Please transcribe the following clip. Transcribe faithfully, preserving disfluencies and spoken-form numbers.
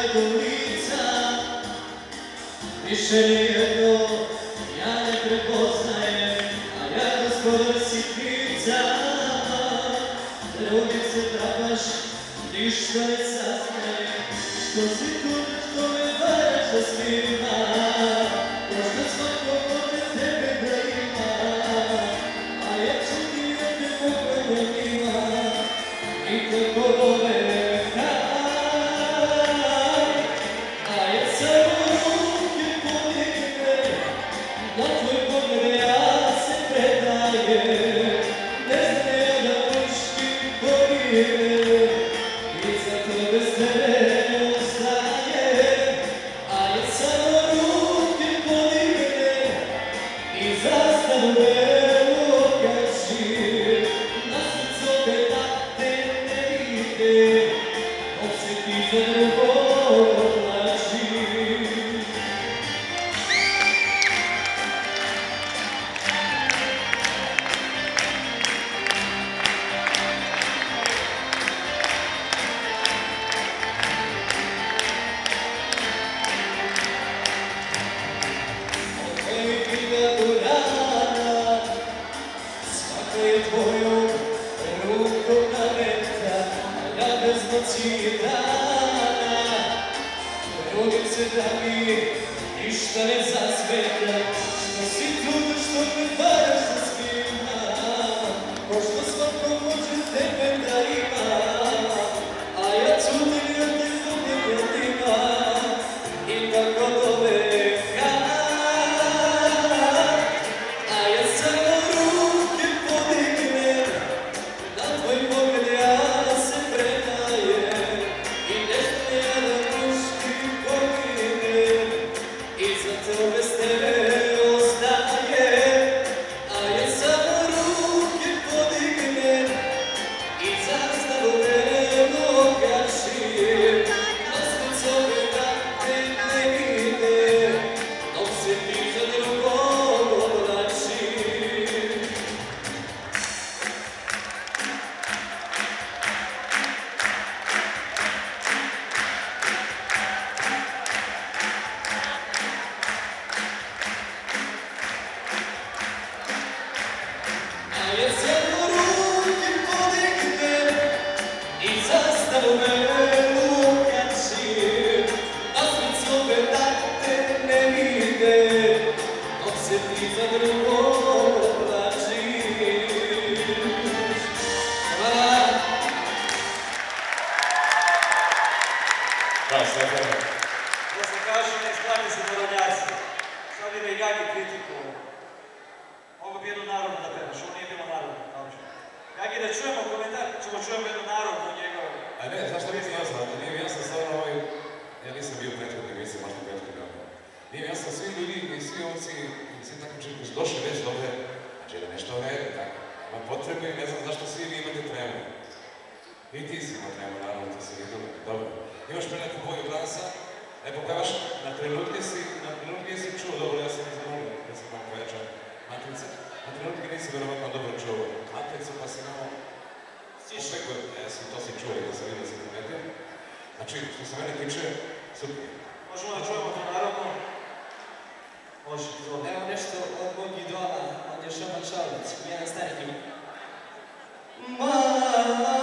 nego lica, više nijedno ja ne prepoznajem, a ja gospodar sitnica. Drugim se trapaš, ništa ne saznajem, što si tu, što me varaš sa svima. Možda svako može tebe da ima, a ja ću ti ovdje pogledanima nikako doveka. A ja samo ruke podignem, na tvoj pogled ja se predajem. Ne znam ja da muški poginem, i zato bez tebe ostajem. A ja samo ruke podignem i zastavu belu okačim. Na srcu opet da te ne vide, dok se ti za drugog oblačim. Svaka je tvojom rukom naveta, a ja bez noći i dana trudim se da mi ništa ne zasmeta. Što si tu, što me varaš sa svima, pošto svako može tebe da ima, a ja cudim od te pogledima i tako do veka. A ja samo ruke podignem, na tvoj pogled ja se predajem. I ne znam ja da muški poginem, i zato bez tebe ostajem. A ja samo ruke podignem i zastavu belu okačim. Na srcu opet da te ne vide, dok se ti za drugog oblačim. A ja samo ruke podignem i zastavu belu okačim. Na srcu opet da te ne vide, dok se ti za drugog oblačiš. Hvala. Da, Stefane. Da se kaže, ne sklani se narodnjaci. Sad ide i Gagi kritiku. Mogu bi jednu narodnu da pevaš, ovo nije bilo narodno. Gagi, da čujemo komentar, ćemo čujemo jednu narodnu njegove. A ne, znaš šta mi je jasno? Nije mi jasno stvarno ovaj... Ja nisam bio prethodni, mislim, možda prethodni. Nije mi jasno, svi ljudi i svi ovci i svi takmičari koji su došli već dobre, znači da nešto vrede, tako. Ima potrebe i ne znam zašto svi vi imate tremu. I ti si imao tremu, naravno, to si vidio. Dobro. Imaš pre neku boju glasa, lepo pevaš, na trenutke si, na trenutke si čuo, dobro, ja sam izvolio, ja sam malo pojačao matrice, na trenutke nisi verovatno dobro čuo matricu, pa si malo stišao, ja sam to si čuo i da sam vidio da sam primetio. Znači, što se mene tiče, super. Možemo da čujemo to narodno? Može, izvolite. Evo nešto od mog idola, on je Šaban Šabac, jedan stari njim. Mama